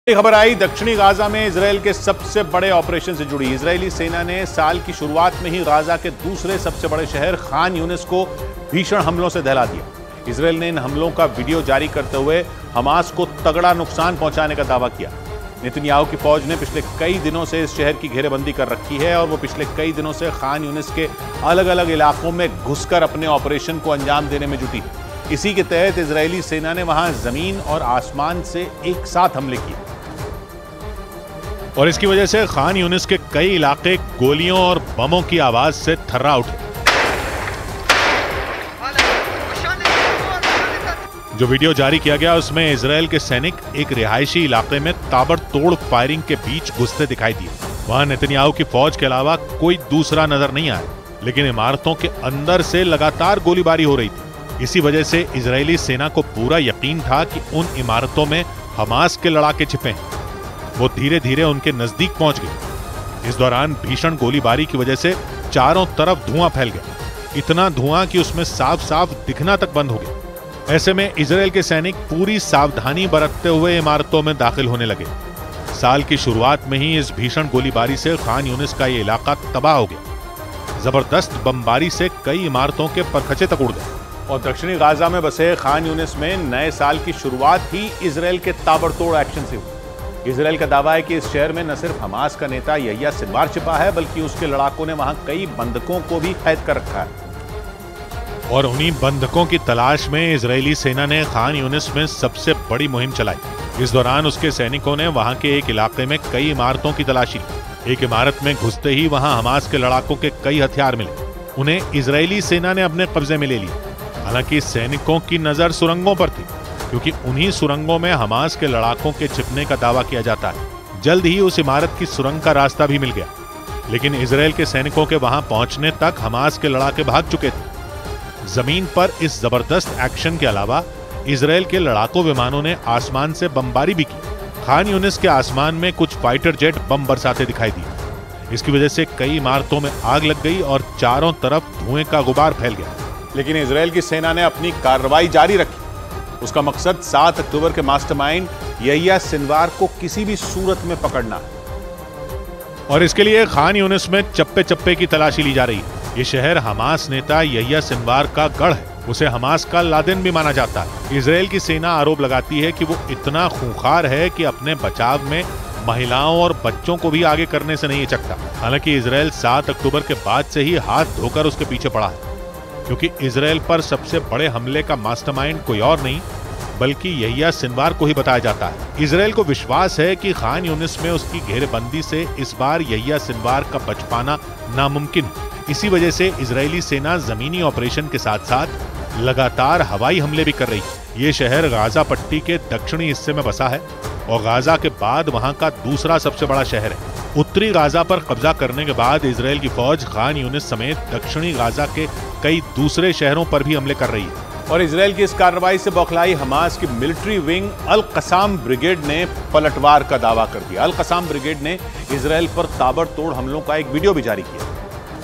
खबर आई दक्षिणी गाजा में इजराइल के सबसे बड़े ऑपरेशन से जुड़ी। इजरायली सेना ने साल की शुरुआत में ही गाजा के दूसरे सबसे बड़े शहर खान यूनिस को भीषण हमलों से दहला दिया। इजराइल ने इन हमलों का वीडियो जारी करते हुए हमास को तगड़ा नुकसान पहुंचाने का दावा किया। नेतन्याहू की फौज ने पिछले कई दिनों से इस शहर की घेरेबंदी कर रखी है और वो पिछले कई दिनों से खान यूनिस के अलग अलग इलाकों में घुसकर अपने ऑपरेशन को अंजाम देने में जुटी है। इसी के तहत इजरायली सेना ने वहां जमीन और आसमान से एक साथ हमले किए और इसकी वजह से खान यूनिस के कई इलाके गोलियों और बमों की आवाज से थर्रा उठे। जो वीडियो जारी किया गया उसमें इजराइल के सैनिक एक रिहायशी इलाके में ताबड़तोड़ फायरिंग के बीच घुसते दिखाई दिए। वहां नेतन्याहू की फौज के अलावा कोई दूसरा नजर नहीं आया, लेकिन इमारतों के अंदर से लगातार गोलीबारी हो रही थी। इसी वजह से इजरायली सेना को पूरा यकीन था कि उन इमारतों में हमास के लड़ाके छिपे हैं। वो धीरे धीरे उनके नजदीक पहुंच गए। इस दौरान भीषण गोलीबारी की वजह से चारों तरफ धुआं फैल गया, इतना धुआं कि उसमें साफ साफ दिखना तक बंद हो गया। ऐसे में इजराइल के सैनिक पूरी सावधानी बरतते हुए इमारतों में दाखिल होने लगे। साल की शुरुआत में ही इस भीषण गोलीबारी से खान यूनिस का ये इलाका तबाह हो गया। जबरदस्त बमबारी से कई इमारतों के परखचे तक उड़ गए और दक्षिणी गाजा में बसे खान यूनिस में नए साल की शुरुआत ही इजराइल के ताबड़तोड़ एक्शन से हुई। इजराइल का दावा है कि इस शहर में न सिर्फ हमास का नेता यहिया सिनवार छिपा है, बल्कि उसके लड़ाकों ने वहां कई बंधकों को भी कैद कर रखा है। और उन्हीं बंधकों की तलाश में इजरायली सेना ने खान यूनिस में सबसे बड़ी मुहिम चलाई। इस दौरान उसके सैनिकों ने वहां के एक इलाके में कई इमारतों की तलाशी ली। एक इमारत में घुसते ही वहां हमास के लड़ाकों के कई हथियार मिले। उन्हें इजरायली सेना ने अपने कब्जे में ले लिया। हालांकि सैनिकों की नजर सुरंगों पर थी, क्योंकि उन्हीं सुरंगों में हमास के लड़ाकों के छिपने का दावा किया जाता है। जल्द ही उस इमारत की सुरंग का रास्ता भी मिल गया, लेकिन इजराइल के सैनिकों के वहां पहुंचने तक हमास के लड़ाके भाग चुके थे। जमीन पर इस जबरदस्त एक्शन के अलावा इजराइल के लड़ाकू विमानों ने आसमान से बमबारी भी की। खान यूनिस के आसमान में कुछ फाइटर जेट बम बरसाते दिखाई दिए। इसकी वजह से कई इमारतों में आग लग गई और चारों तरफ धुएं का गुबार फैल गया। लेकिन इजराइल की सेना ने अपनी कार्रवाई जारी रखी। उसका मकसद 7 अक्टूबर के मास्टरमाइंड यहिया सिनवार को किसी भी सूरत में पकड़ना है और इसके लिए खान यूनिस में चप्पे चप्पे की तलाशी ली जा रही है। ये शहर हमास नेता यहिया सिनवार का गढ़ है। उसे हमास का लादेन भी माना जाता है। इजराइल की सेना आरोप लगाती है कि वो इतना खूंखार है कि अपने बचाव में महिलाओं और बच्चों को भी आगे करने से नहीं हिचकता। हालांकि इजराइल 7 अक्टूबर के बाद से ही हाथ धोकर उसके पीछे पड़ा है, क्योंकि इजराइल पर सबसे बड़े हमले का मास्टरमाइंड कोई और नहीं बल्कि यहिया सिनवार को ही बताया जाता है। इजराइल को विश्वास है कि खान यूनिस में उसकी घेरेबंदी से इस बार यहिया सिनवार का बच पाना नामुमकिन है। इसी वजह से इजरायली सेना जमीनी ऑपरेशन के साथ साथ लगातार हवाई हमले भी कर रही है। ये शहर गाजा पट्टी के दक्षिणी हिस्से में बसा है और गाजा के बाद वहां का दूसरा सबसे बड़ा शहर है। उत्तरी गाजा पर कब्जा करने के बाद इजराइल की फौज खान यूनिस समेत दक्षिणी गाजा के कई दूसरे शहरों पर भी हमले कर रही है और इजराइल की इस कार्रवाई से बौखलाई हमास की military wing Al Qassam brigade ने पलटवार का दावा कर दिया। अल कसाम ब्रिगेड ने इजराइल पर ताबड़तोड़ हमलों का एक वीडियो भी जारी किया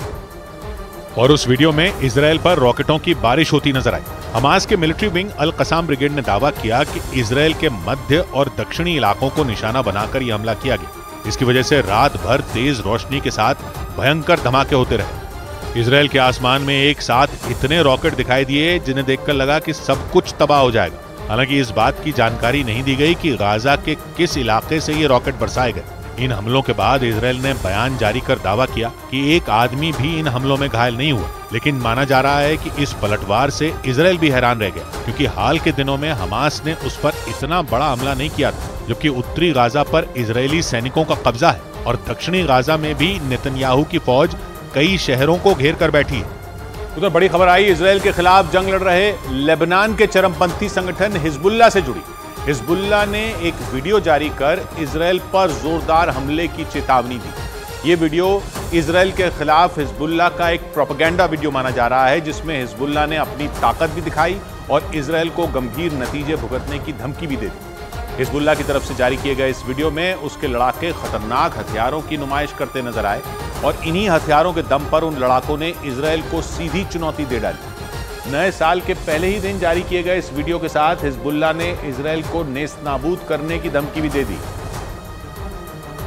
और उस वीडियो में इजराइल पर रॉकेटों की बारिश होती नजर आई। हमास के military wing Al Qassam brigade ने दावा किया कि इजराइल के मध्य और दक्षिणी इलाकों को निशाना बनाकर यह हमला किया गया। इसकी वजह से रात भर तेज रोशनी के साथ भयंकर धमाके होते रहे। इजराइल के आसमान में एक साथ इतने रॉकेट दिखाई दिए जिन्हें देखकर लगा कि सब कुछ तबाह हो जाएगा। हालांकि इस बात की जानकारी नहीं दी गई कि गाजा के किस इलाके से ये रॉकेट बरसाए गए। इन हमलों के बाद इजराइल ने बयान जारी कर दावा किया कि एक आदमी भी इन हमलों में घायल नहीं हुआ, लेकिन माना जा रहा है कि इस पलटवार से इजराइल भी हैरान रह गया, क्योंकि हाल के दिनों में हमास ने उस पर इतना बड़ा हमला नहीं किया था। जबकि उत्तरी गाजा पर इजरायली सैनिकों का कब्जा है और दक्षिणी गाजा में भी नेतन्याहू की फौज कई शहरों को घेर कर बैठी है। उधर बड़ी खबर आई इजराइल के खिलाफ जंग लड़ रहे लेबनान के चरमपंथी संगठन हिजबुल्लाह से जुड़ी। हिजबुल्लाह ने एक वीडियो जारी कर इजराइल पर जोरदार हमले की चेतावनी दी। ये वीडियो इजराइल के खिलाफ हिजबुल्लाह का एक प्रोपेगेंडा वीडियो माना जा रहा है, जिसमें हिजबुल्लाह ने अपनी ताकत भी दिखाई और इजराइल को गंभीर नतीजे भुगतने की धमकी भी दे दी। हिजबुल्लाह की तरफ से जारी किए गए इस वीडियो में उसके लड़ाके खतरनाक हथियारों की नुमाइश करते नजर आए और इन्हीं हथियारों के दम पर उन लड़ाकों ने इजराइल को सीधी चुनौती दे डाली। नए साल के पहले ही दिन जारी किए गए इस वीडियो के साथ हिजबुल्लाह ने इजराइल को नेस्तनाबूद करने की धमकी भी दे दी।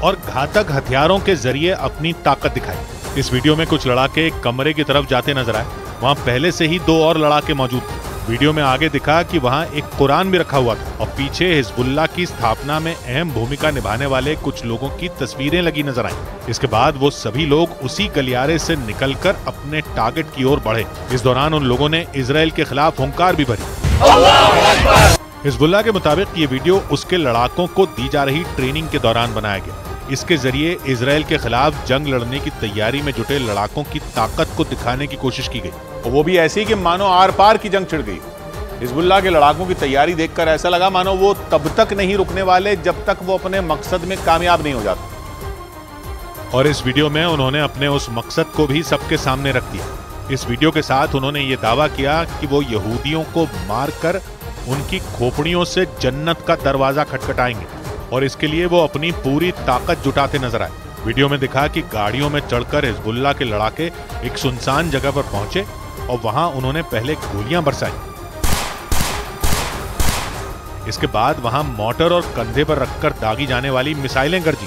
और घातक हथियारों के जरिए अपनी ताकत दिखाई। इस वीडियो में कुछ लड़ाके एक कमरे की तरफ जाते नजर आए। वहां पहले से ही 2 और लड़ाके मौजूद थे। वीडियो में आगे दिखा कि वहां एक कुरान भी रखा हुआ था और पीछे हिजबुल्लाह की स्थापना में अहम भूमिका निभाने वाले कुछ लोगों की तस्वीरें लगी नजर आईं। इसके बाद वो सभी लोग उसी गलियारे से निकलकर अपने टारगेट की ओर बढ़े। इस दौरान उन लोगों ने इजराइल के खिलाफ हुंकार भी भरी। हिजबुल्लाह के मुताबिक ये वीडियो उसके लड़ाकों को दी जा रही ट्रेनिंग के दौरान बनाया गया। इसके जरिए इजराइल के खिलाफ जंग लड़ने की तैयारी में जुटे लड़ाकों की ताकत को दिखाने की कोशिश की गई। वो भी ऐसी कि मानो आर पार की जंग छिड़ गई। हिजबुल्लाह के लड़ाकों की तैयारी देखकर ऐसा लगा मानो वो तब तक नहीं रुकने वाले जब तक वो अपने मकसद में कामयाब नहीं हो जाते। और इस वीडियो में उन्होंने अपने उस मकसद को भी सबके सामने रख दिया। इस वीडियो के साथ उन्होंने ये दावा किया कि वो यहूदियों को मारकर उनकी खोपड़ियों से जन्नत का दरवाजा खटखटाएंगे और इसके लिए वो अपनी पूरी ताकत जुटाते नजर आए। वीडियो में दिखा कि गाड़ियों में चढ़कर हिजबुल्लाह के लड़ाके एक सुनसान जगह पर पहुंचे और वहां उन्होंने पहले गोलियां बरसाई। इसके बाद वहां मोटर और कंधे पर रखकर दागी जाने वाली मिसाइलें गरजी।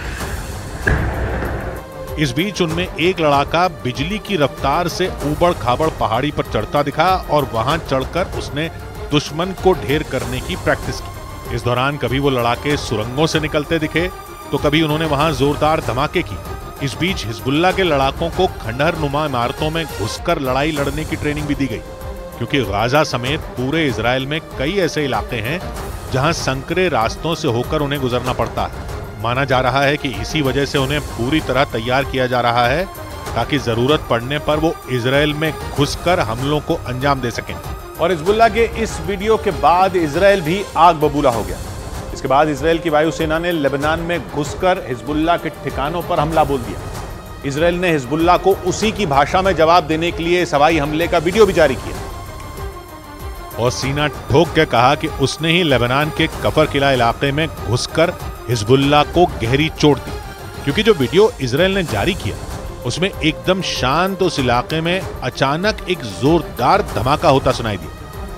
इस बीच उनमें एक लड़ाका बिजली की रफ्तार से ऊबड़ खाबड़ पहाड़ी पर चढ़ता दिखा और वहां चढ़कर उसने दुश्मन को ढेर करने की प्रैक्टिस की। इस दौरान कभी वो लड़ाके सुरंगों से निकलते दिखे तो कभी उन्होंने वहां जोरदार धमाके की। इस बीच हिजबुल्लाह के लड़ाकों को खंडहर नुमा इमारतों में घुसकर लड़ाई लड़ने की ट्रेनिंग भी दी गई, क्योंकि गाजा समेत पूरे इजराइल में कई ऐसे इलाके हैं जहां संकरे रास्तों से होकर उन्हें गुजरना पड़ता है। माना जा रहा है कि इसी वजह से उन्हें पूरी तरह तैयार किया जा रहा है ताकि जरूरत पड़ने पर वो इजराइल में घुसकर हमलों को अंजाम दे सकें। और हिजबुल्लाह के इस वीडियो के बाद इजराइल भी आग बबूला हो गया। इसके बाद इजराइल की वायुसेना ने लेबनान में घुसकर हिजबुल्लाह के ठिकानों पर हमला बोल दिया। इजराइल ने हिजबुल्लाह को उसी की भाषा में जवाब देने के लिए इस हवाई हमले का वीडियो भी जारी किया और सीना ठोक के कहा कि उसने ही लेबनान के कफर किला इलाके में घुसकर हिजबुल्लाह को गहरी चोट दी। क्योंकि जो वीडियो इजराइल ने जारी किया उसमें एकदम शांत उस इलाके में अचानक एक जोरदार धमाका होता सुनाई दिया।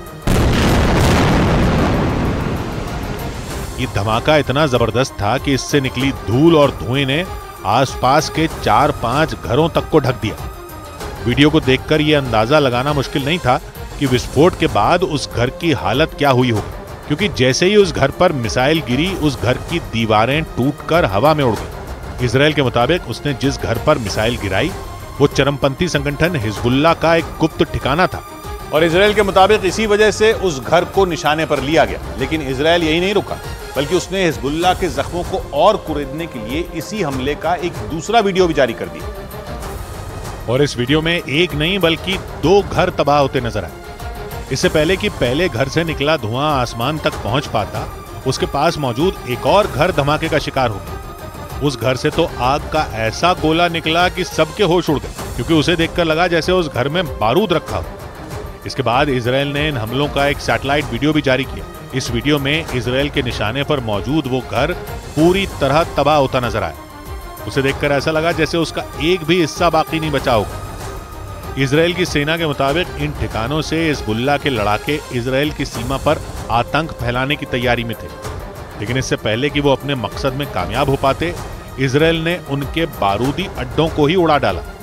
ये धमाका इतना जबरदस्त था कि इससे निकली धूल और धुएं ने आसपास के 4-5 घरों तक को ढक दिया। वीडियो को देखकर यह अंदाजा लगाना मुश्किल नहीं था कि विस्फोट के बाद उस घर की हालत क्या हुई होगी, क्योंकि जैसे ही उस घर पर मिसाइल गिरी उस घर की दीवारें टूटकर हवा में उड़ गई। इजराइल के मुताबिक उसने जिस घर पर मिसाइल गिराई वो चरमपंथी संगठन हिजबुल्लाह का एक गुप्त ठिकाना था और इजराइल के मुताबिक इसी वजह से उस घर को निशाने पर लिया गया। लेकिन इजराइल यही नहीं रुका, बल्कि उसने हिजबुल्लाह के जख्मों को और कुरेदने के लिए इसी हमले का एक दूसरा वीडियो भी जारी कर दिया। और इस वीडियो में एक नहीं बल्कि 2 घर तबाह होते नजर आए। इससे पहले कि पहले घर से निकला धुआं आसमान तक पहुंच पाता, उसके पास मौजूद एक और घर धमाके का शिकार हो गया। उस घर से तो आग का ऐसा गोला निकला कि सबके होश उड़ गए, क्योंकि उसे देखकर लगा जैसे उस घर में बारूद रखा हो। इसके बाद इजराइल ने इन हमलों का एक सैटेलाइट वीडियो भी जारी किया। इस वीडियो में इजराइल के निशाने पर मौजूद वो घर पूरी तरह तबाह होता नजर आया। उसे देखकर ऐसा लगा जैसे उसका एक भी हिस्सा बाकी नहीं बचा होगा। इजराइल की सेना के मुताबिक इन ठिकानों से हिजबुल्लाह के लड़ाके इजराइल की सीमा पर आतंक फैलाने की तैयारी में थे, लेकिन इससे पहले कि वो अपने मकसद में कामयाब हो पाते, इजराइल ने उनके बारूदी अड्डों को ही उड़ा डाला।